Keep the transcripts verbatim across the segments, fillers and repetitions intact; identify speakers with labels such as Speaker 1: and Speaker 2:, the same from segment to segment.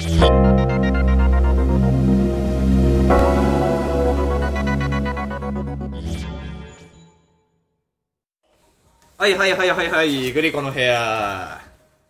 Speaker 1: はいはいはいはいはい、グリコの部屋。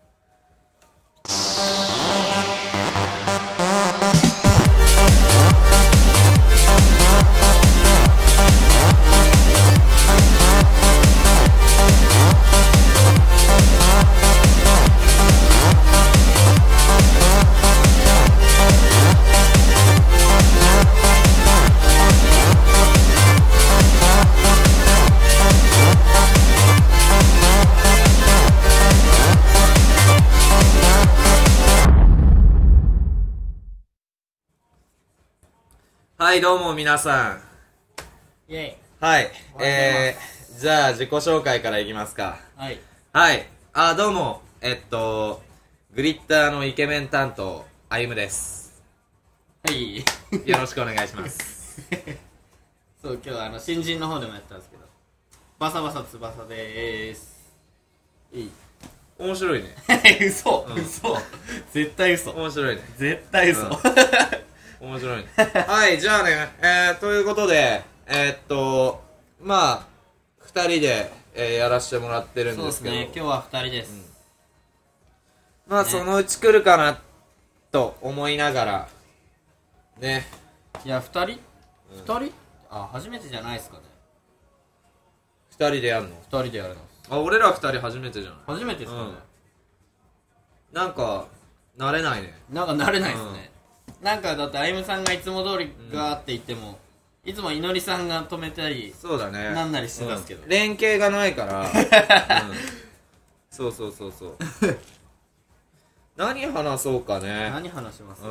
Speaker 1: はい、どうも皆さ
Speaker 2: ん。イェイ。
Speaker 1: はい、えー、じゃあ自己紹介からいきますか。
Speaker 2: はい。
Speaker 1: はい、あ、どうも、えっと、グリッターのイケメン担当、あゆむです。
Speaker 2: はい。
Speaker 1: よろしくお願いします。
Speaker 2: そう、今日はあの、新人の方でもやったんですけど、バサバサ翼でーす。いい。
Speaker 1: 面白いね。
Speaker 2: 嘘、
Speaker 1: うん、
Speaker 2: 嘘。絶対嘘。
Speaker 1: 面白いね。
Speaker 2: 絶対嘘。うん
Speaker 1: 面白いね。はい、じゃあね、えー、ということで、えー、っと、まあ、二人で、えー、やらせてもらってるんですけど。
Speaker 2: そうですね、今日は二人です。うん、
Speaker 1: まあ、ね、そのうち来るかな、と思いながら、ね。
Speaker 2: いや、二人、うん、二人あ、初めてじゃないですかね。
Speaker 1: 二人でやんの？
Speaker 2: 二人でやるの。
Speaker 1: あ、俺ら二人初めてじゃない？
Speaker 2: 初めてですかね。
Speaker 1: うん、なんか、慣れないね。
Speaker 2: なんか慣れないですね。うんなんかだってあゆむさんがいつも通りガーって言っても、うん、いつもいのりさんが止めたり
Speaker 1: そうだね
Speaker 2: なんなりしてたんですけど、
Speaker 1: うん、連携がないから、うん、そうそうそうそう何話そうかね。
Speaker 2: 何話します、うん、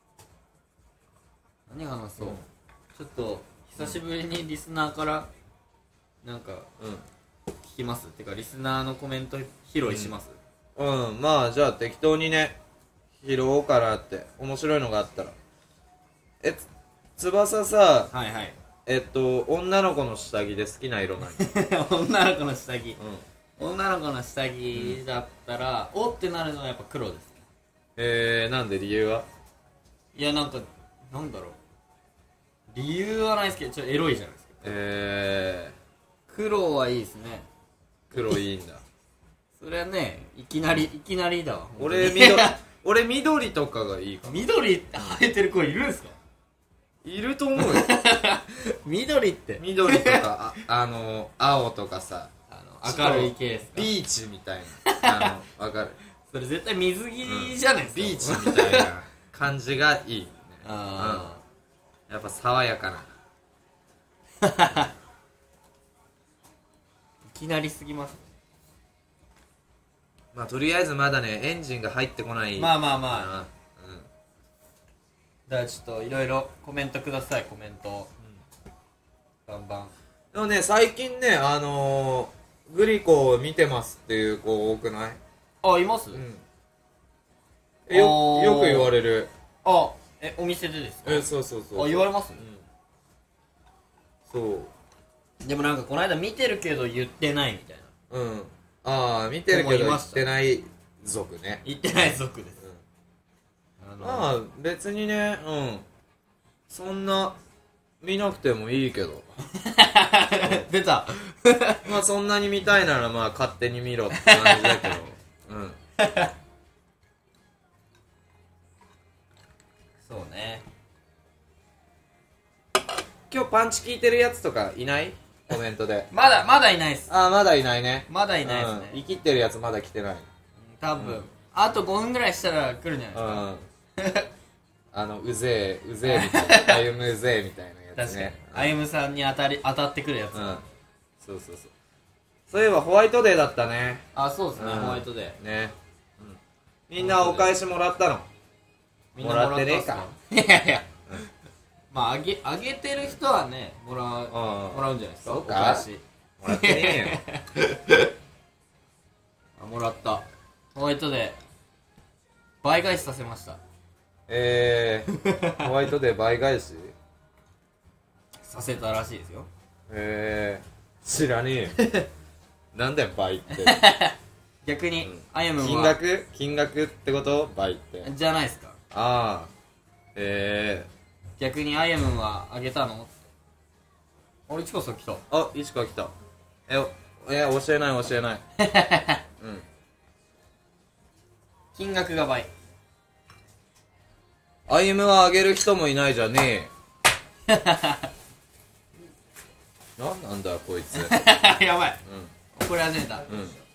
Speaker 2: 何話そう、うん、ちょっと久しぶりにリスナーからなんか、うん、聞きます。てかリスナーのコメント拾いします。
Speaker 1: うん、うん、まあじゃあ適当にね拾おうかなって。面白いのがあったら。え、つ翼さ、
Speaker 2: はいはい、
Speaker 1: えっと女の子の下着で好きな色何？
Speaker 2: 女の子の下着、うん、女の子の下着だったら、うん、おってなるのはやっぱ黒ですね。
Speaker 1: えー、なんで理由は？
Speaker 2: いやなんかなんだろう、理由はないですけどちょっとエロいじゃないですか。
Speaker 1: え
Speaker 2: ー、黒はいいですね。
Speaker 1: 黒いいんだ。
Speaker 2: それはね、いきなりいきなりだわ。
Speaker 1: 俺緑俺緑とかがいいかな。
Speaker 2: 緑って生えてる子いるんすか？
Speaker 1: いると思うよ。
Speaker 2: 緑って
Speaker 1: 緑とか あ, あの青とかさ、
Speaker 2: あの明るい系ですか？
Speaker 1: ビーチみたいな、あのわかる。
Speaker 2: それ絶対水着じゃないですか、
Speaker 1: うん、ビーチみたいな感じがいい、ね、
Speaker 2: あ、
Speaker 1: うん、やっぱ爽やかな。
Speaker 2: いきなりすぎます。
Speaker 1: まあとりあえずまだねエンジンが入ってこない。
Speaker 2: まあまあまあ、うん、だからちょっといろいろコメントください。コメント、うん、バンバン。
Speaker 1: でもね最近ねあのー、グリコを見てますっていう子多くない？
Speaker 2: あ、います？うん、
Speaker 1: え よ, よく言われる。
Speaker 2: あ、え、お店でですか？
Speaker 1: え、そうそうそうそう。
Speaker 2: あ、言われます？
Speaker 1: うん、そう。
Speaker 2: でもなんかこの間見てるけど言ってないみたいな。
Speaker 1: うん、ああ見てるけど言ってない族ね。
Speaker 2: 言ってない族です、
Speaker 1: うん、あまあ別にね、うん、そんな見なくてもいいけど
Speaker 2: 出た
Speaker 1: まあそんなに見たいならまあ勝手に見ろって感じだけどうん
Speaker 2: そうね。
Speaker 1: 今日パンチ効いてるやつとかいない？コメントで
Speaker 2: まだまだいないっす。
Speaker 1: ああまだいないね。
Speaker 2: まだいないっすね、
Speaker 1: うん、生きってるやつまだ来てない。
Speaker 2: 多分、うん、あとごふんぐらいしたら来るんじゃないですか、うん、
Speaker 1: あのうぜえうぜえみたいなあゆむうぜえみたいなやつね。
Speaker 2: 確かに、うん、あゆむさんに当たり当たってくるやつ、うん、
Speaker 1: そうそうそう。そういえばホワイトデーだったね。
Speaker 2: あ、そうですね、
Speaker 1: うん、
Speaker 2: ホワイトデー
Speaker 1: ね、うん、みんなお返しもらったの？
Speaker 2: みんなもらってねえか。いやいや、うん、まああげ、あげてる人はねもらう、もらうんじゃないですか。
Speaker 1: そうか、お返しもらってねえよ
Speaker 2: あ、もらった。ホワイトデー倍返しさせました。
Speaker 1: えー、ホワイトデー倍返し
Speaker 2: させたらしいですよ。
Speaker 1: えー、知らねえよなんだよ倍って
Speaker 2: 逆に、うん、アイアムは
Speaker 1: 金額金額ってこと？倍って
Speaker 2: じゃないですか。
Speaker 1: ああえ
Speaker 2: 逆にアイエムはあげたの？俺いちこそ来た。
Speaker 1: ー、あいちか来た。ええ教えない教えないうん
Speaker 2: 金額が倍。
Speaker 1: アイエムはあげる人もいないじゃねえなんなんだこいつ
Speaker 2: やばい、
Speaker 1: うん
Speaker 2: 怒り始めた。
Speaker 1: うん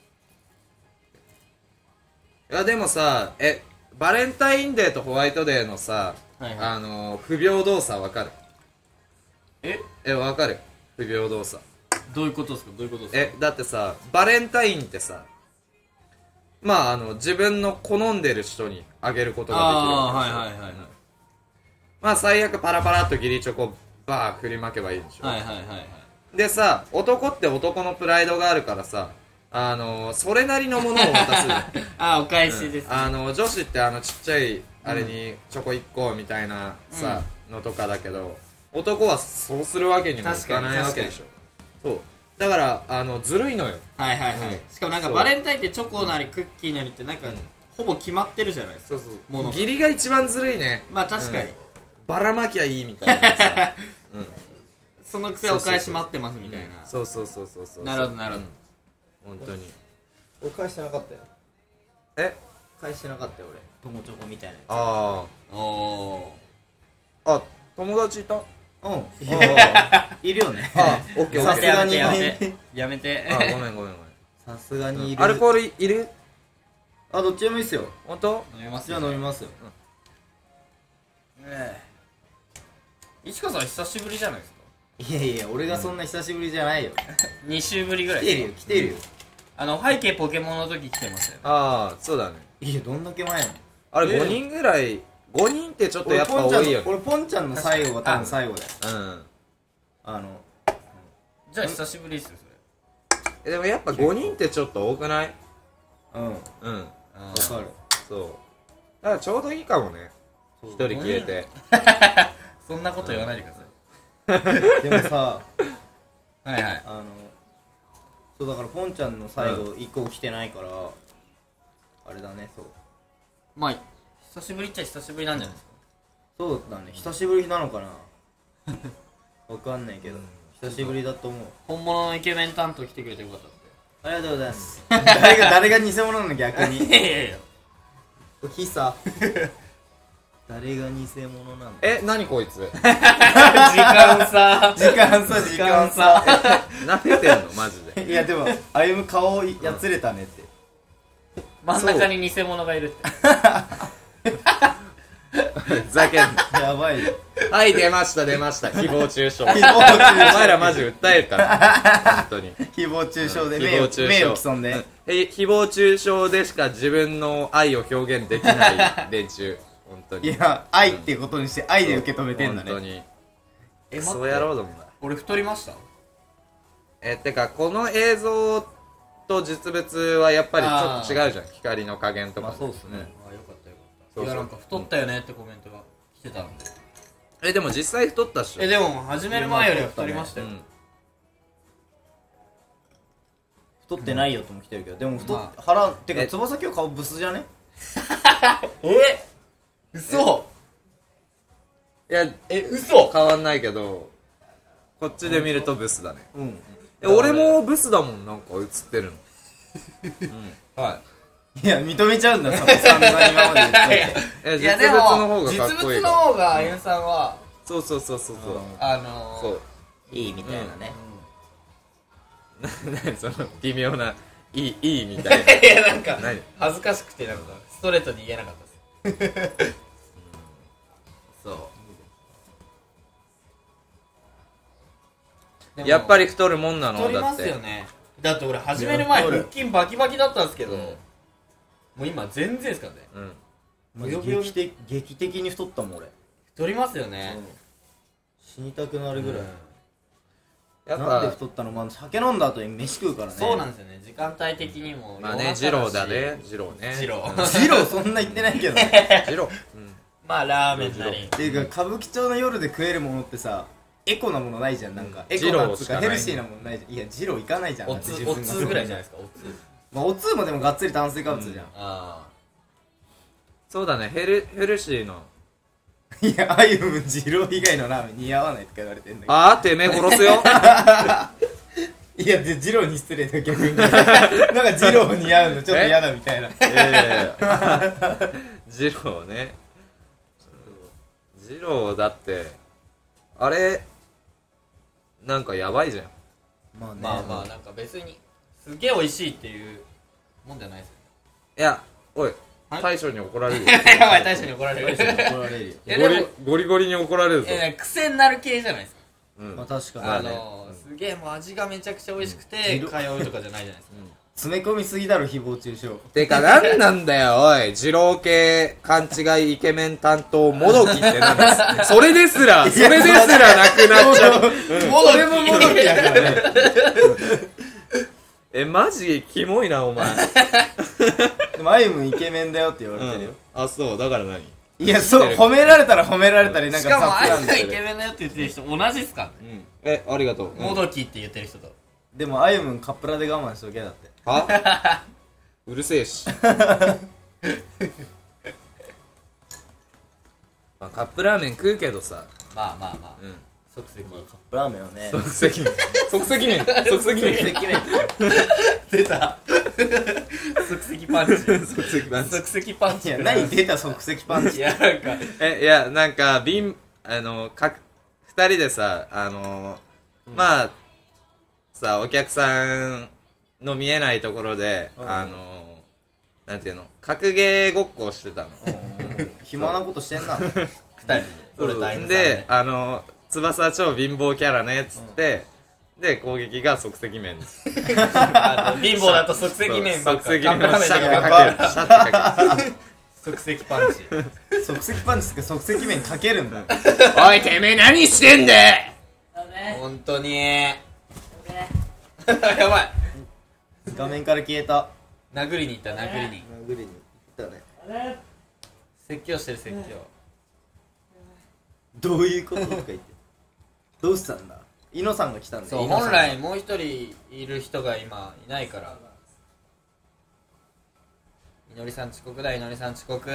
Speaker 1: いやでもさえバレンタインデーとホワイトデーのさ、
Speaker 2: はいはい、
Speaker 1: あのー、不平等さわかる？
Speaker 2: え
Speaker 1: えわかる不平等さ。
Speaker 2: どういうことですか？どういうことですか？
Speaker 1: えだってさバレンタインってさまああの自分の好んでる人にあげることができるわけですよ。
Speaker 2: ああはいはいはいはい。
Speaker 1: まあ最悪パラパラっと義理チョコバー振りまけばいいでしょ。
Speaker 2: はいはいはいはい。
Speaker 1: でさ男って男のプライドがあるからさあのー、それなりのものを渡す
Speaker 2: ああお返しです、ね、
Speaker 1: うん、あの女子ってあのちっちゃいあれにチョコいっこみたいなさ、うん、のとかだけど男はそうするわけにもいかないわけでしょ。そうだからあのずるいのよ。
Speaker 2: はいはいはい、うん、しかもなんかバレンタインってチョコなりクッキーなりってなんか、うん、ほぼ決まってるじゃないですか。
Speaker 1: そうそう義理が一番ずるいね。
Speaker 2: まあ確かに、うん、
Speaker 1: ばらまきゃいいみたいなさ、
Speaker 2: うん、そのくせお返し待ってますみたいな。
Speaker 1: そうそうそうそうそう。
Speaker 2: なるほどなるほど、
Speaker 1: うん、本当に
Speaker 3: 俺返してなかったよ。
Speaker 1: え
Speaker 3: 返してなかったよ俺。友チョコみたいなやつ。
Speaker 1: あ
Speaker 2: あお
Speaker 1: あ友達いた。
Speaker 3: うんいるよね。
Speaker 1: あオッケー。
Speaker 3: さすがに
Speaker 2: やめてやめて
Speaker 1: あごめんごめんごめん。
Speaker 3: さすがにいる。
Speaker 1: アルコールいる？
Speaker 3: あどっちでもいいっすよ。
Speaker 1: 本当？
Speaker 2: 飲みます。
Speaker 3: じゃあ飲みますよ。
Speaker 2: ええ市川さん久しぶりじゃないですか。
Speaker 3: いやいや俺がそんな久しぶりじゃないよ。
Speaker 2: に週ぶりぐらい
Speaker 3: 来てるよ来てるよ。
Speaker 2: あの背景ポケモンの時来てましたよ。
Speaker 1: ああそうだね。
Speaker 3: いやどんだけ前なの
Speaker 1: あれごにんぐらい。ごにんってちょっとやっぱ多いよね。
Speaker 3: 俺ポンちゃんの最後が多分最後だよ。
Speaker 1: うん
Speaker 3: あの
Speaker 2: じゃあ久しぶりっすよそれ。
Speaker 1: でもやっぱごにんってちょっと多くない？
Speaker 3: うん
Speaker 1: うん
Speaker 3: わかる。
Speaker 1: そうだからちょうどいいかもね。一人消えて
Speaker 2: そんなこと言わないでください。
Speaker 3: でもさ
Speaker 2: はいはい
Speaker 3: あのそうだからポンちゃんの最後いっこ来てないからあれだね。そう
Speaker 2: まあ久しぶりっちゃ久しぶりなんじゃないですか。
Speaker 3: そうだね久しぶりなのかなわかんないけど久しぶりだと思う。
Speaker 2: 本物のイケメン担当来てくれてよかったって。
Speaker 3: ありがとうございます誰が誰が偽物なの逆に。
Speaker 2: いやいやいや
Speaker 3: キサ誰が偽物なんだ。
Speaker 1: え何こいつ
Speaker 2: 時間差
Speaker 3: 時間差時間差
Speaker 1: なめてんのマジで。
Speaker 3: いやでも歩む顔やつれたねって。
Speaker 2: 真ん中に偽物がいるって
Speaker 1: ふざけんな。
Speaker 3: やばいよ。
Speaker 1: はい出ました出ました誹謗中傷。お
Speaker 3: 誹謗中傷
Speaker 1: 前らマジ訴えるから本当に。
Speaker 3: 誹謗中傷で
Speaker 1: うん
Speaker 3: 名誉
Speaker 1: 誹謗中傷
Speaker 3: 名誉毀損で。
Speaker 1: え誹謗中傷でしか自分の愛を表現できない連中本当に。
Speaker 3: いや愛っていうことにして愛で受け止めてんだね。
Speaker 1: 本当に
Speaker 2: え
Speaker 1: そうやろうと思う。
Speaker 2: 俺太りました。
Speaker 1: えてかこの映像と実物はやっぱりちょっと違うじゃん。光の加減とか。
Speaker 3: まあそうっすね。
Speaker 2: あよかったよかった。
Speaker 1: そうそう
Speaker 2: いやなんか太ったよねってコメントが来てたので。
Speaker 1: えでも実際太ったっしょ。
Speaker 2: えでも始める前よりは太りましたよ。
Speaker 1: うん
Speaker 3: 太ってないよとも来てるけどでも太っ
Speaker 2: ま
Speaker 3: 腹てか
Speaker 1: え
Speaker 3: 翼今日顔ブスじゃね。
Speaker 2: え嘘
Speaker 1: いや
Speaker 2: え嘘
Speaker 1: 変わんないけどこっちで見るとブスだね。
Speaker 3: うん
Speaker 1: え俺もブスだもんなんか映ってるの。うんはい
Speaker 3: や認めちゃうんだその散々今まで言っといて。
Speaker 1: え
Speaker 2: いや
Speaker 1: 実物の方がかっ
Speaker 2: 実
Speaker 1: こいい
Speaker 2: 物の方があゆんさんは
Speaker 1: そうそうそうそうそう
Speaker 2: あのー、
Speaker 1: そう
Speaker 3: いいみたいなね。
Speaker 1: 何その微妙ないいいいみたいな。
Speaker 2: いやなんか
Speaker 1: 何
Speaker 2: 恥ずかしくてなんかストレートに言えなかったですそう
Speaker 1: やっぱり太るもんなの
Speaker 2: 太りま
Speaker 1: だって
Speaker 2: すよね。だって俺始める前腹筋バキバキだったんですけど、
Speaker 1: うん
Speaker 2: もう今全然ですからね。
Speaker 1: うん
Speaker 3: マジ劇的劇的に太ったもん俺。
Speaker 2: 太りますよね。
Speaker 3: 死にたくなるぐらい。
Speaker 1: やっ
Speaker 3: なんで
Speaker 1: ぱ
Speaker 3: 太ったの？まあ酒飲んだ後に飯食うからね。
Speaker 2: そうなんですよね。時間帯的にも
Speaker 1: まあね二郎だね二郎ね
Speaker 2: 二郎
Speaker 3: ジローそんな言ってないけどね。
Speaker 1: 二郎
Speaker 2: まあラーメンなり
Speaker 3: っていうか歌舞伎町の夜で食えるものってさエコなものないじゃん。なんか
Speaker 1: うん
Speaker 3: エコなっつう
Speaker 1: ジローしかない
Speaker 3: かヘルシーなものないじゃん。いやジロー行かないじゃん。
Speaker 2: お
Speaker 3: だって
Speaker 2: つおつぐらいじゃないですか。おつ
Speaker 3: まあおつもでもがっつり炭水化物じゃん。
Speaker 2: あ
Speaker 1: そうだね、ヘルヘルシーの。
Speaker 3: いやアユム二郎以外のラーメン似合わないとか言われてんだけど。
Speaker 1: あーてめえ殺すよ
Speaker 3: いやで二郎に失礼だ逆になんか二郎似合うのちょっと嫌だみたいな。
Speaker 1: いやいやいや二郎ね、二郎だってあれなんかやばいじゃん。
Speaker 3: まあね、
Speaker 2: まあまあなんか別にすげえ美味しいっていうもんじゃないですよ。
Speaker 1: いやおい
Speaker 2: はい
Speaker 1: 大将に怒られるよ
Speaker 2: やばい、大将に怒られる。
Speaker 3: 怒られるよ。
Speaker 2: え
Speaker 1: ゴリ
Speaker 2: でも
Speaker 1: ゴリゴリに怒られるぞ。
Speaker 2: え癖になる系じゃないですか。
Speaker 1: うん
Speaker 3: まあ確かに、
Speaker 2: あ
Speaker 3: ね、
Speaker 2: のー、すげえもう味がめちゃくちゃ美味しくて
Speaker 3: うん
Speaker 2: 通うとかじゃないじゃないですか。
Speaker 3: 詰め込みすぎだろ誹謗中傷。
Speaker 1: てかなんなんだよおい、二郎系勘違いイケメン担当もどきってなんですそれですらそれですらなくなっちゃう
Speaker 3: もどれももどきやからね。
Speaker 1: えマジキモいなお前
Speaker 3: でもアユムイケメンだよって言われてるよ、
Speaker 1: あそうだから何
Speaker 3: いやそう褒められたら褒められたりなんか
Speaker 2: しかもあ
Speaker 3: 雑なんだよ
Speaker 2: いつがイケメンだよって言ってる人同じっすか。
Speaker 1: うんえありがとう、うん
Speaker 2: もどきって言ってる人と。
Speaker 3: でもアユムカップラで我慢しとけだって。
Speaker 1: はうるせえしまあカップラーメン食うけどさ、
Speaker 2: まあまあまあ
Speaker 1: うん
Speaker 2: 即席。
Speaker 3: カップラーメンはね
Speaker 1: 即席麺即席麺即席麺
Speaker 2: 出た即席パンチ。
Speaker 1: 即席麺
Speaker 2: 即席パンチ。
Speaker 3: いや何出た即席パンチ。
Speaker 2: いやなんか
Speaker 1: えいやなんか瓶あのか二人でさあのまあさお客さんの見えないところで、
Speaker 3: うん
Speaker 1: あのなんていうの格ゲーごっこをしてたの
Speaker 3: 暇なことしてんな。
Speaker 2: 二人で俺とアイムさん
Speaker 1: であの翼超貧乏キャラねっつって、で攻撃が即席麺
Speaker 2: あの貧乏だと即席麺ばっか
Speaker 1: 即席
Speaker 2: カップラーメン
Speaker 1: シャッ
Speaker 2: だけば
Speaker 1: てかけるシャッてかける
Speaker 2: 即席パンチ。
Speaker 3: 即席パンチって即席麺かけるんだ。
Speaker 1: おいてめえ何してんだよ
Speaker 2: 本当にやばい
Speaker 3: 画面から消えた。
Speaker 2: 殴りに行った殴りに
Speaker 3: 殴りに行ったね。
Speaker 2: 説教してる説教。
Speaker 3: どういうこととか言って。どうしたんだ。イノさんが来たんだよ。
Speaker 2: そう
Speaker 3: イノさん
Speaker 2: 本来もう一人いる人が今いないから。いのりさん遅刻だ。いのりさん遅刻。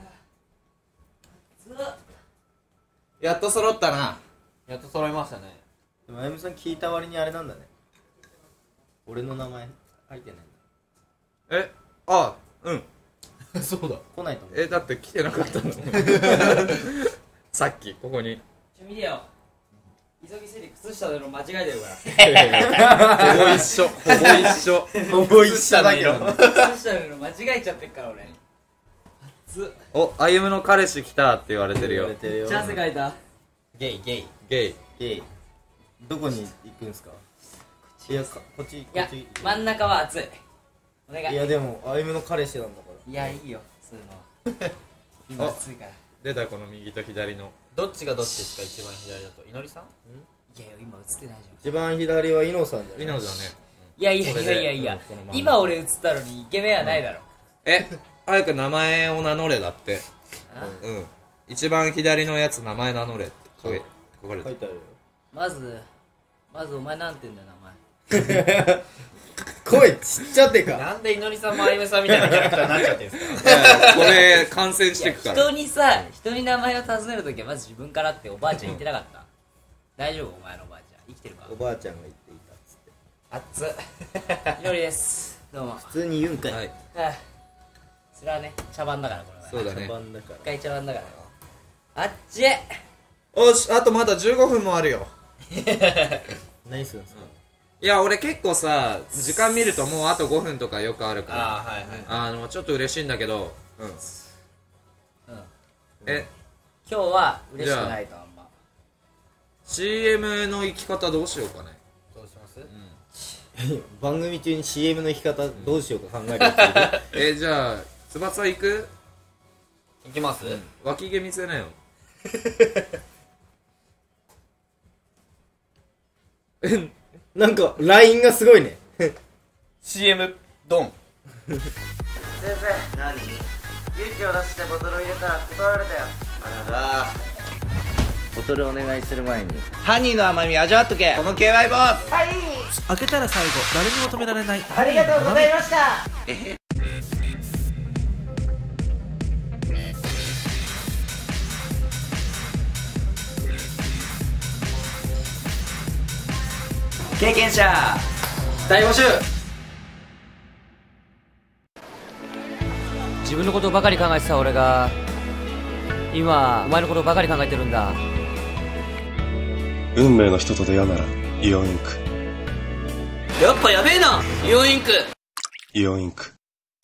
Speaker 1: やっと揃ったな。
Speaker 2: やっと揃いましたね。
Speaker 3: でもあゆむさん聞いた割にあれなんだね。俺の名前書いてないんだ。
Speaker 1: えあうん
Speaker 2: そうだ。
Speaker 3: 来ないと思う。
Speaker 1: えだって来てなかったのさっきここに
Speaker 4: ちょ見てよ急ぎすぎ靴下での間違えてるから
Speaker 1: ほぼ一緒ほぼ一緒
Speaker 3: ほぼ一緒だけど。
Speaker 4: 靴下での間違えちゃってっから俺
Speaker 1: お歩夢の彼氏来たって言われてるよ
Speaker 3: 言われてるよ。
Speaker 4: チャンス書いた
Speaker 2: ゲイゲイ。
Speaker 1: ゲイ
Speaker 3: ゲイ。どこに行くんすか。いやかこっち
Speaker 4: いや
Speaker 3: こっち。
Speaker 4: 真ん中は熱いお願い
Speaker 3: いやでもあゆむの彼氏なんだから。
Speaker 4: いやいいよそういうのは今熱いからい
Speaker 1: 出たこの右と左の
Speaker 2: どっちがどっちですか一番左だと。いのりさん？
Speaker 4: や今映ってないじ
Speaker 3: 一番左はイノさんじゃない。
Speaker 1: リナだね
Speaker 4: ゃんいやいやいやいやいや
Speaker 1: これでうんこのまま
Speaker 4: 今俺映ったのにイケメンはないだろ
Speaker 1: え早く名前を名乗れだって
Speaker 4: あ
Speaker 1: うん一番左のやつ名前名乗れって書い書かれて
Speaker 3: 書いてあるよ。
Speaker 4: まずまずお前なんて言うんだよ名前
Speaker 3: 声ちっちゃってか。
Speaker 2: なんでいのりさんもあゆめさんみたいなキャラクターになっちゃってんすか。
Speaker 1: いやこれ感染し
Speaker 4: いや
Speaker 1: てくから
Speaker 4: 人にさ人に名前を尋ねるときはまず自分からっておばあちゃん言ってなかった大丈夫お前のおばあちゃん生きてるか
Speaker 3: おばあちゃんが言っていたっつって。
Speaker 4: 熱っいのりですどうも
Speaker 3: 普通に言うんかい。
Speaker 1: はい
Speaker 4: ああそれはね茶番だからこれは
Speaker 1: そうだね
Speaker 3: 茶番だから。
Speaker 4: 一回茶番だからよあっちへ
Speaker 1: おしあとまだじゅうごふんもあるよ
Speaker 3: 何するんですか。
Speaker 1: いや俺結構さ時間見るともうあとごふんとかよくあるから
Speaker 2: ああはいはい。
Speaker 1: あのちょっと嬉しいんだけどうん
Speaker 4: うん
Speaker 1: え
Speaker 4: 今日は嬉しくないとあんま
Speaker 1: シーエム の生き方どうしようかね
Speaker 2: どうします？
Speaker 3: 番組中に シーエム の生き方どうしようか考えるやついる。
Speaker 1: えじゃあ翼行く
Speaker 2: いきます？
Speaker 1: 脇毛見せなよ
Speaker 3: なんかラインがすごいね。
Speaker 2: シーエム ドン。
Speaker 4: 先生何勇気を出してボトルを入れたら断られたよ
Speaker 3: あらら。ボトルお願いする前に
Speaker 5: ハニーの甘み味わっとけこの ケーワイ ボール
Speaker 6: 開けたら最後誰にも止められない
Speaker 4: ありがとうございました経験者
Speaker 2: 大募集。
Speaker 4: 自分のことばかり考えてた俺が今お前のことばかり考えてるんだ。
Speaker 7: 運命の人と出会うならイオンインク。
Speaker 2: やっぱやべえなイオンインク。
Speaker 7: イオンインク。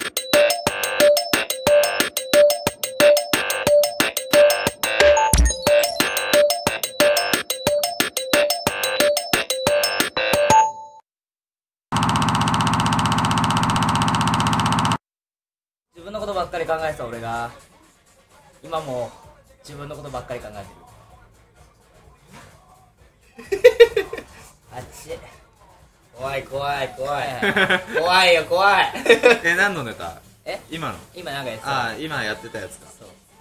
Speaker 4: 自分のことばっかり考えてた俺が今も自分のことばっかり考えてるあっち
Speaker 3: 怖い怖い怖い怖いよ怖い。
Speaker 1: え、何のネタ？
Speaker 4: え
Speaker 1: 今の？
Speaker 4: 今なんかやってた。
Speaker 1: ああ、今やってたやつか。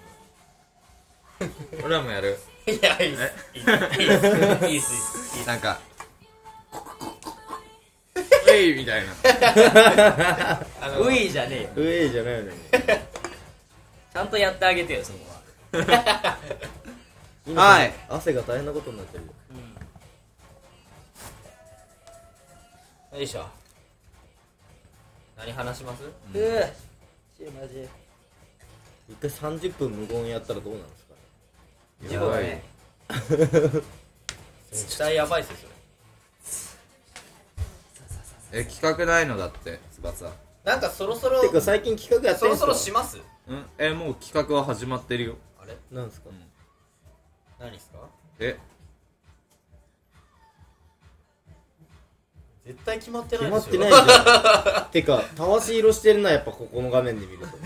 Speaker 1: 俺らもやる。
Speaker 3: いやいいっすいいっすいいっすいいっすいいっす。
Speaker 1: なんかウイみたいな。
Speaker 4: ウィーじゃねえよ。
Speaker 3: うえじゃないのに。
Speaker 4: ちゃんとやってあげてよそこは。
Speaker 1: はい。
Speaker 3: 汗が大変なことになってるよ。よいしょ。何話します？
Speaker 4: うぅちマジ
Speaker 3: 一回さんじゅっぷん無言やったらどうなんですかね。
Speaker 4: やばいね。
Speaker 3: 絶対やばいっすよそれ。
Speaker 1: え、企画ないのだって翼。
Speaker 3: なんかそろそろてか最近企画やって
Speaker 2: そろ
Speaker 3: るんすか？
Speaker 2: そろします。
Speaker 1: うん。え、もう企画は始まってるよ。
Speaker 2: あれ
Speaker 3: なんですか？
Speaker 1: うん
Speaker 3: 何っすか？
Speaker 1: え、
Speaker 2: 絶対決まってない
Speaker 3: 決
Speaker 2: でしょ。
Speaker 3: まってないじゃん。てかたわし色してるなやっぱここの画面で見る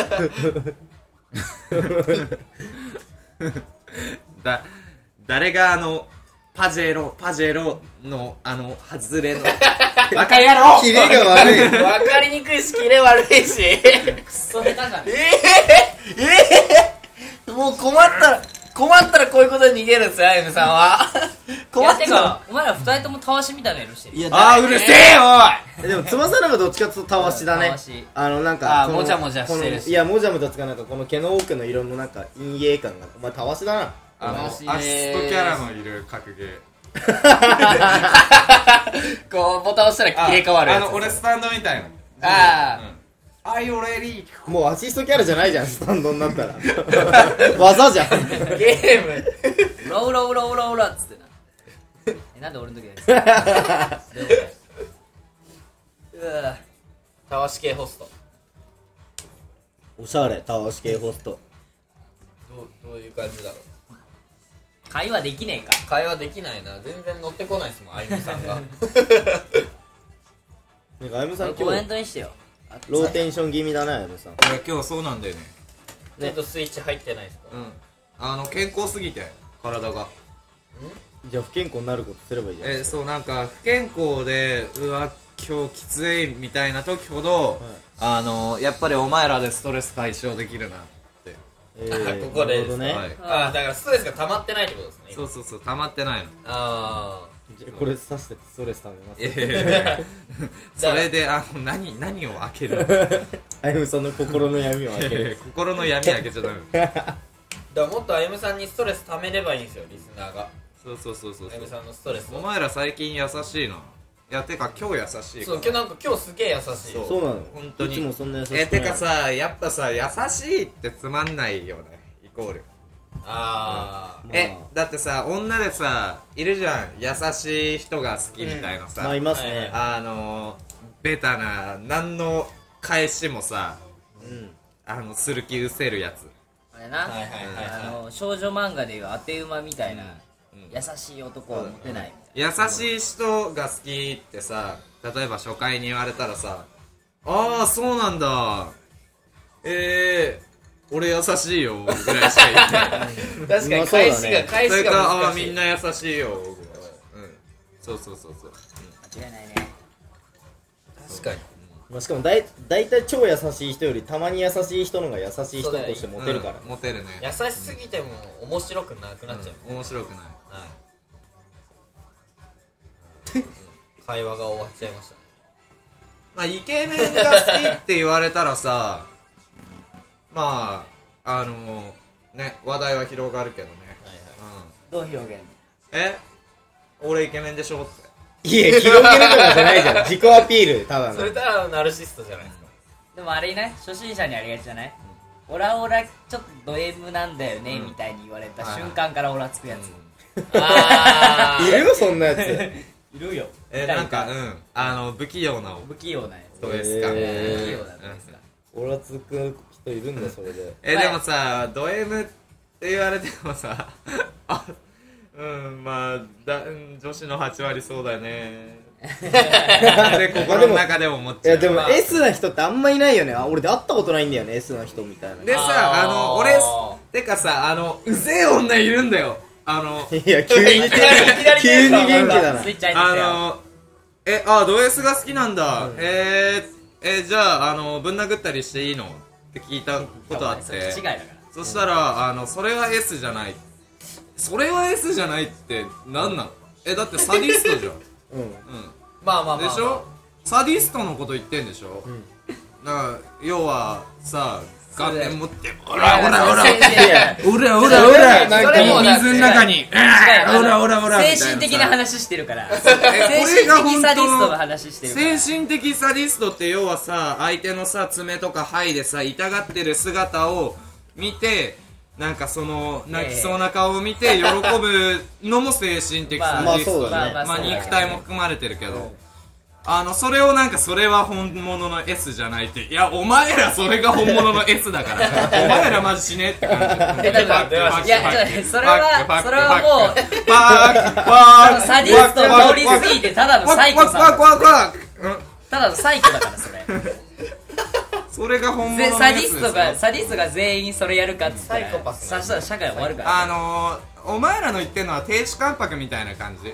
Speaker 3: と。
Speaker 1: だ、誰があのパジェロパジェロのあの外れのバカ野郎。
Speaker 3: キレが悪い。
Speaker 2: 分かりにくいしキレ悪いし。
Speaker 4: クソ下手じゃね
Speaker 2: ええええもう困ったら困ったらこういうことに逃げるんですよあゆむさんは。
Speaker 4: え。いや
Speaker 2: 困ってたら
Speaker 4: かお前ら二人ともたわしみたいな色してる。
Speaker 3: いや
Speaker 1: あーうるせえよおい。
Speaker 3: でも翼の方がどっちかっていうとたわしだね
Speaker 4: たわし。
Speaker 3: あのなんかこの
Speaker 2: あーもじゃもじゃしてるし
Speaker 3: このいやもじゃもじゃつかなんかこの毛の奥の色のなんか陰影感がお前たわしだな。
Speaker 1: あのアシストキ
Speaker 2: 楽しいね
Speaker 1: ャラのいる格ゲー。
Speaker 2: こうボタン押したら切り替わるやつ。
Speaker 1: あの俺スタンドみたいな。
Speaker 2: あ
Speaker 1: うん。あいおれり。
Speaker 3: もうアシストキャラじゃないじゃんスタンドになったら。技じゃん。
Speaker 2: ーゲーム。
Speaker 4: うろうろうろうろうろっつってな。えなんで俺の時だよ。うわ
Speaker 2: たわし系ホスト。
Speaker 3: おしゃれたわし系ホスト。
Speaker 2: どうどういう感じだろう。
Speaker 4: 会話できねえか。
Speaker 2: 会話できないな。全然乗ってこないですもんあゆむさんが。
Speaker 3: なんかあゆむさん
Speaker 4: コメン
Speaker 3: 今日
Speaker 4: トにしてよ。
Speaker 3: ローテンション気味だねあゆむさん。
Speaker 1: 俺今日そうなんだよね。
Speaker 2: ちょっとスイッチ入ってないですか。
Speaker 1: うん。あの健康すぎて体が。
Speaker 3: じゃあ不健康になることすればいいじゃん。
Speaker 1: えそうなんか不健康でうわ今日きついみたいな時ほど、あのやっぱりお前らでストレス解消できるなって。
Speaker 3: えー
Speaker 2: ここで
Speaker 3: なるほどね。
Speaker 1: はい。
Speaker 2: ああだからストレスが溜まってないってことですね。
Speaker 1: そうそうそう溜まってないの。
Speaker 2: あ
Speaker 3: じゃあこれ刺してストレス溜めます。
Speaker 1: いやいやいやそれであの何何を開けるの。
Speaker 3: あゆむさんの心の闇を開ける。
Speaker 1: 心の闇開けちゃダメ。
Speaker 2: あだからもっとあゆむさんにストレス溜めればいいんですよリスナーが。
Speaker 1: そうそうそうそう
Speaker 2: あゆむさんのストレスを。
Speaker 1: お前ら最近優しいな。いやてか今日優しいから。
Speaker 2: そう今日なんか今日すげえ優しい。
Speaker 1: そう
Speaker 3: そうなの。
Speaker 1: 本当に
Speaker 3: いつもそんな優しくない。
Speaker 1: えてかさやっぱさ優しいってつまんないよねイコール。
Speaker 2: ああ、
Speaker 3: まあ
Speaker 1: えだってさ女でさいるじゃん優しい人が好きみたいなさ、
Speaker 3: まあいます
Speaker 2: はい
Speaker 3: ね。
Speaker 1: あのベタな何の返しもさ
Speaker 3: うん。
Speaker 1: あのする気失せるやつ。
Speaker 4: あれな、
Speaker 2: はいはいはい
Speaker 4: あ
Speaker 2: は
Speaker 4: の少女漫画でいう当て馬みたいな、
Speaker 1: うん
Speaker 4: 優しい男はモテないみたい
Speaker 1: 優しい人が好きってさ例えば初回に言われたらさああそうなんだえー、俺優しいよぐらいしか言ってない
Speaker 2: い。確かに返しが返し
Speaker 1: それからああ
Speaker 2: が難しい。
Speaker 1: みんな優しいよぐらい、うん、そうそうそうそう、
Speaker 4: な。間違いないね。
Speaker 2: 確かに。
Speaker 3: まあしかもだいだいたい超優しい人よりたまに優しい人のが優しい人としてモテるから。
Speaker 1: うん、モテるね
Speaker 2: 優しすぎても面白くなくなっちゃう。
Speaker 1: うん面白くない
Speaker 2: はい。会話が終わっちゃいましたね。
Speaker 1: まあイケメンが好きって言われたらさまああのね話題は広がるけどね、
Speaker 2: はいはい。
Speaker 1: うん
Speaker 4: どう表現？
Speaker 1: え俺イケメンでしょって
Speaker 3: いや広げるとかじゃないじゃん自己アピールただの
Speaker 8: それただのナルシストじゃないですか。
Speaker 4: でもあれいない初心者にありがちじゃない、うん、オラオラちょっとド M なんだよね、うん、みたいに言われた瞬間からオラつくやつ、
Speaker 8: うん、あ
Speaker 3: ーいるよそんなやつ
Speaker 4: いるよ。
Speaker 1: えなんかうんあの不器用な
Speaker 4: 不器用なやつ
Speaker 1: ド S か、
Speaker 4: えー、不器用なド S か
Speaker 3: オラつく人いるんだそれで
Speaker 1: えでもさド M って言われてもさあうんまあだ女子のはち割そうだよねで心の中でも思っちゃう。
Speaker 3: いやでも S な人ってあんまいないよね。あ俺で会ったことないんだよね S な人みたいな。
Speaker 1: でさあの俺てかさあのうぜえ女いるんだよ。あの
Speaker 3: いや急に急に元気だな。
Speaker 1: あのえあド S が好きなんだ、うん、えー、えじゃああのぶん殴ったりしていいのって聞いたことあって、そしたらあのそれは S じゃない、それは S じゃないってなんなんえだってサディストじゃんうん、うん、
Speaker 8: まあまあまあ、まあ、
Speaker 1: でしょサディストのこと言ってんでしょ、うん、だから要はさ顔面持ってオラオラオラオラオラオラオラなんか水の中にオラオラオラ
Speaker 4: 精神的な話してるから精神的サディストの話してるから
Speaker 1: 精神的サディストって要はさ相手のさ爪とか剥いでさ痛がってる姿を見てなんかその泣きそうな顔を見て喜ぶのも精神的サディストで、まあ肉体も含まれてるけど、あのそれをなんかそれは本物の S じゃないって、いやお前らそれが本物の S だからお前らマジ死ねって感じ。
Speaker 4: いやそれはそれはもう
Speaker 1: バーバ
Speaker 4: ーサディスト通り過ぎてただのサイコさん、ただのサイコだからそれ
Speaker 1: それが本物のやつ
Speaker 4: サディストがサディストが全員それやるかっつったらそしたら社会終わるから、ね、
Speaker 1: あのー、お前らの言ってるのは亭主関白みたいな感じ、もう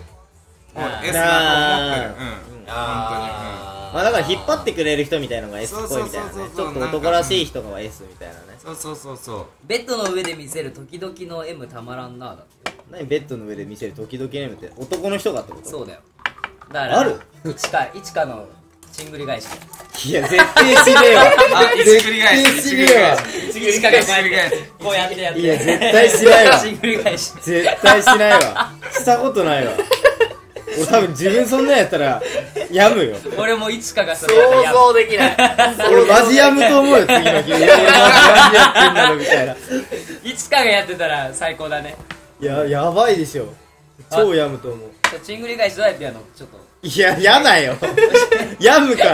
Speaker 1: S だと思ってる。うん、本当に、うん、
Speaker 3: まあだから引っ張ってくれる人みたいなのが S っぽいみたいなね、ちょっと男らしい人が S みたいなね。
Speaker 1: そうそうそうそう。
Speaker 4: ベッドの上で見せる時々の M たまらんなだって。
Speaker 3: 何ベッドの上で見せる時々の M って男の人がってこと？
Speaker 4: そうだよ。だから
Speaker 3: ある？
Speaker 4: 一か一かのチングリ返し。
Speaker 3: いや絶対しねえわ。
Speaker 1: あ、一グリ返し。
Speaker 3: しねえわ。
Speaker 4: 一グリ返し。こうやってやって。
Speaker 3: いや絶対しないわ。
Speaker 4: チングリ返し。
Speaker 3: 絶対しないわ。したことないわ。俺多分自分そんなんやったらやむよ。
Speaker 4: 俺も一かがそれやったら
Speaker 8: 想像できない。
Speaker 3: 俺マジやむと思うよ次の日。いや俺マジやってんだろみたいな。
Speaker 4: 一かがやってたら最高だね。
Speaker 3: いややばいでしょ。超やむと思う。
Speaker 4: チングリ返しどうやってやるの？ちょっと。
Speaker 3: いややだよ。やむから。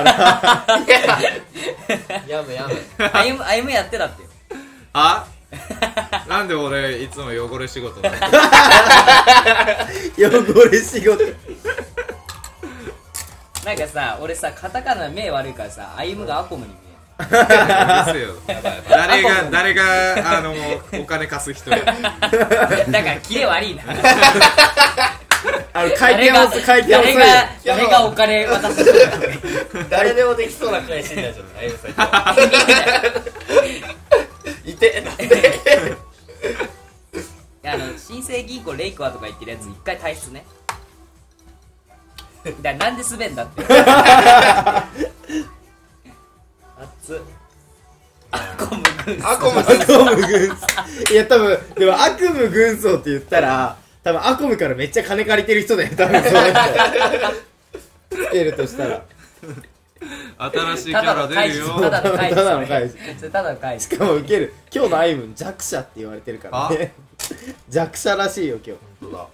Speaker 8: やむやむ。
Speaker 4: あゆむあゆむやってだってよ。
Speaker 1: あ？なんで俺いつも汚れ仕事だ
Speaker 3: 汚れ仕事
Speaker 4: なんかさ俺さカタカナ目悪いからさあゆむがアコムに見
Speaker 1: えるですよ誰が誰があのお金貸す人やだ
Speaker 4: からキレ悪いな
Speaker 3: あの回転を回転を
Speaker 4: 誰が誰がお金渡す人
Speaker 8: 誰でもできそうなくらい死んだじゃんあゆむさんいて
Speaker 4: あの新生銀行レイクワとか言ってるやつ一回退出ねだからなんで滑んだって熱っアコム軍曹
Speaker 8: アコム
Speaker 3: 軍曹いや多分でも悪夢軍曹って言ったら多分アコムからめっちゃ金借りてる人だよ多分そうつけるとしたら
Speaker 1: 新しいキャラ出るよ
Speaker 4: ただの返し
Speaker 3: ただの返し
Speaker 4: ただの返し
Speaker 3: しかもウケる今日のアイムン弱者って言われてるからね弱者らしいよ今日
Speaker 1: 本当だ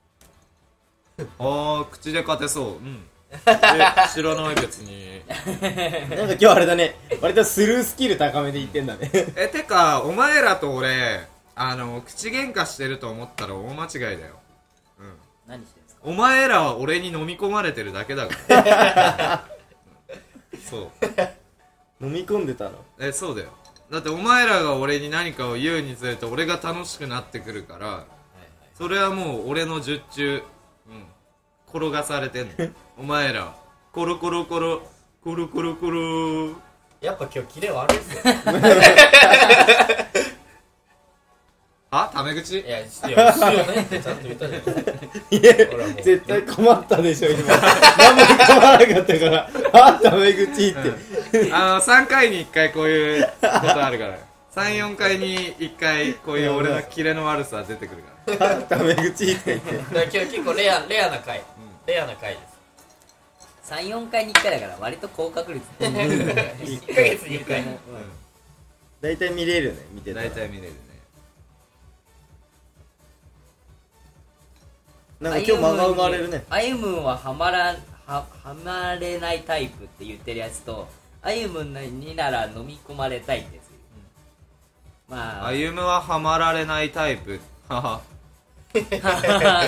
Speaker 1: あー口で勝てそううん知らない別に
Speaker 3: なんか今日あれだね割とスルースキル高めで言ってんだね
Speaker 1: えてかお前らと俺あの口喧嘩してると思ったら大間違いだようん
Speaker 4: 何してんすか
Speaker 1: お前らは俺に飲み込まれてるだけだからそう
Speaker 3: 飲み込んでたの
Speaker 1: えそうだよだってお前らが俺に何かを言うにつれて俺が楽しくなってくるから、はいはい、それはもう俺の術中、うん、転がされてんのお前らコロコロコロコロコロコロ
Speaker 8: やっぱ今日キレ悪いっすよ
Speaker 1: あタメ口
Speaker 8: いやしよねってちゃんと言ったじゃないですか
Speaker 3: いや絶対困ったでしょ今何も困らなかったからあタメ口って、
Speaker 1: うん、あのさんかいにいっかいこういうことあるからさん、よんかいにいっかいこういう俺のキレの悪さ出てくるから
Speaker 3: あタメ口って言って
Speaker 8: だから今日結構レアレアな回、うん、レアな回です
Speaker 4: さん、よんかいにいっかいだから割と高確率
Speaker 8: いっかげつにいっかいも
Speaker 3: 大体見れるね、見てたら
Speaker 1: 大体見れるね。
Speaker 3: なんか今日間が生まれるね。
Speaker 4: あゆむんはハマらんははまれないタイプって言ってるやつと、あゆむんになら飲み込まれたいってやつ、うん、まあ
Speaker 1: 歩夢はハマられないタイプ。はは。
Speaker 3: 待って、は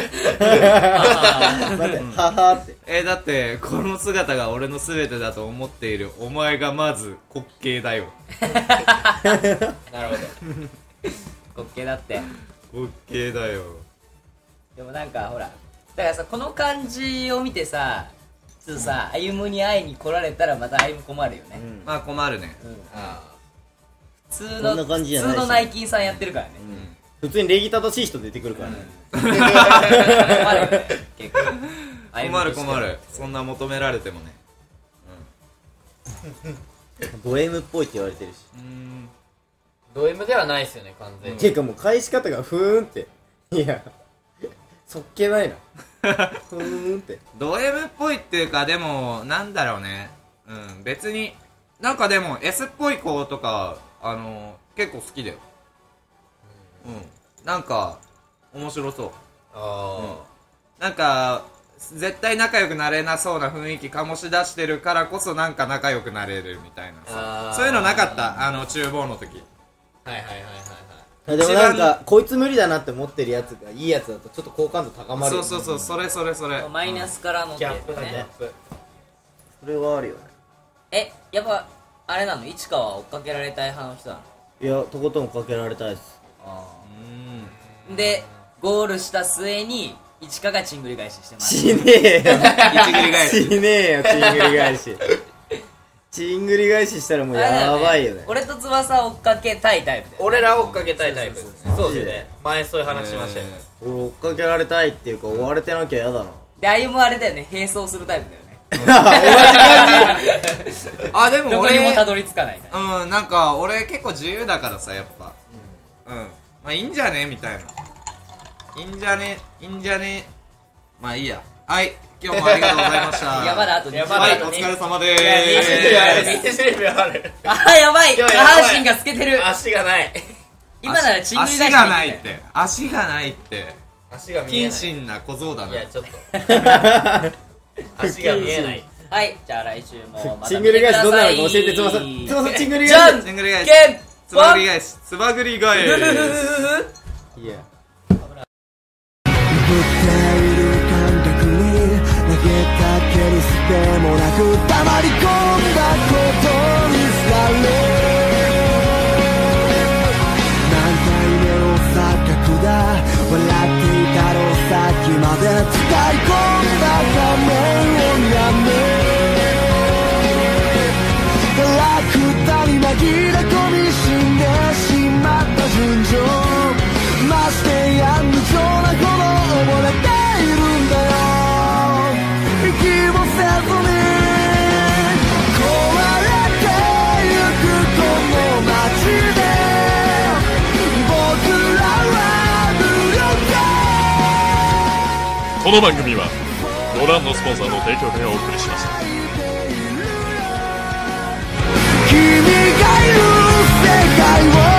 Speaker 3: はって。
Speaker 1: えだってこの姿が俺の全てだと思っているお前がまず滑稽だよ。
Speaker 8: なるほど
Speaker 4: 滑稽だって
Speaker 1: 滑稽だよ。
Speaker 4: でもなんかほらだからさ、この感じを見てさ、ちょっとさ、あゆむに会いに来られたらまたあゆむ困るよね、
Speaker 3: うん
Speaker 1: まあ困るね。
Speaker 8: あ
Speaker 4: 普通
Speaker 3: こん
Speaker 4: の
Speaker 3: な感じじゃないし
Speaker 4: 普通の内勤さんやってるからね、
Speaker 3: 普通に礼儀正しい人出てくるからね。
Speaker 4: 困るよね結構あゆむ
Speaker 1: 困る
Speaker 4: としては
Speaker 1: 困る。そんな求められてもね。
Speaker 3: ド M っぽいって言われてるし。
Speaker 1: うーん。
Speaker 8: ド M ではないっすよね完全に
Speaker 3: ていうかもう返し方がふーんって。いや、そっけないな。ふーんって。
Speaker 1: ド M っぽいっていうか、でもなんだろうね。うん別になんかでも S っぽい子とかあの結構好きだよ。うんなんか面白そう。
Speaker 8: あ
Speaker 1: なんか絶対仲良くなれなそうな雰囲気醸し出してるからこそなんか仲良くなれるみたいな
Speaker 8: あー
Speaker 1: さ、そういうのなかった？あの厨房の時。
Speaker 8: あはいはいはいはい
Speaker 3: でもなんか、こいつ無理だなって思ってるやつがいいやつだとちょっと好感度高まるよね。
Speaker 1: そうそうそう、それそれそれ。
Speaker 4: マイナスからのってやつ
Speaker 8: ギャップだギャッ
Speaker 4: ね。
Speaker 8: プ
Speaker 3: それはあるよね。
Speaker 4: え、やっぱあれなの、市川は追っかけられたい派の人なの？
Speaker 3: いや、とことんかけられたいっす。
Speaker 4: あ
Speaker 1: うん
Speaker 4: ーで、ゴールした末に市川がチングリ返ししてます。
Speaker 3: しねえよ。
Speaker 1: 一繰り返し。
Speaker 3: しねえよ、チングリ返し。チングリ返ししたらもうやばいよね。
Speaker 4: 俺と翼を追っかけたいタイプだよ。
Speaker 8: 俺ら追っかけたいタイプですね。そうですね。前そういう話しましたよね。
Speaker 3: 俺追っかけられたいっていうか、追われてなきゃ嫌だな。
Speaker 4: で、あゆむあれだよね、並走するタイプだよね。
Speaker 1: あでも
Speaker 4: どこ
Speaker 1: 俺
Speaker 4: にもたどり着かないね。
Speaker 1: うんなんか俺結構自由だからさやっぱうんまあいいんじゃねみたいないいんじゃねいいんじゃねまあいいやはい今日もありがとうございました
Speaker 4: いや、まだあとに
Speaker 8: いやまだ
Speaker 1: はいお疲れ様で
Speaker 8: いや、にじゅう秒ある。
Speaker 1: ー
Speaker 8: にじゅう秒ある。
Speaker 4: あ、やばい、下
Speaker 8: いややばい
Speaker 4: 半身が透けてる。
Speaker 8: 足がない。
Speaker 4: 今ならチングリ
Speaker 1: 足
Speaker 4: 返し
Speaker 1: がないっ
Speaker 4: できるんだよ。
Speaker 1: て足がないって
Speaker 8: 足が見え
Speaker 1: 謹
Speaker 8: ない。
Speaker 1: 慎な小僧だな
Speaker 8: いや、ちょっと。足が見えない。
Speaker 4: はい、じゃあ来週もまた
Speaker 3: チングリ返しどんなのか教えて、つばさん。つばさん、チングリ返し。
Speaker 1: チングリ返し
Speaker 4: けん
Speaker 1: つばぐり返しつばぐり返し
Speaker 3: いや。
Speaker 9: ぶっている感覚に投げかけるすでもなく溜まり込んだことにされ何回目の錯覚だ笑っていたのさっきまで使い込んだ画面をやめガラクタに紛れ込み死んでしまった純情ましてや無情なほど溺れているんだよ息もせずに壊れてゆくこの街で僕らは無力
Speaker 10: この番組はご覧のスポンサーの提供でお送りしました。
Speaker 9: 君がいる世界を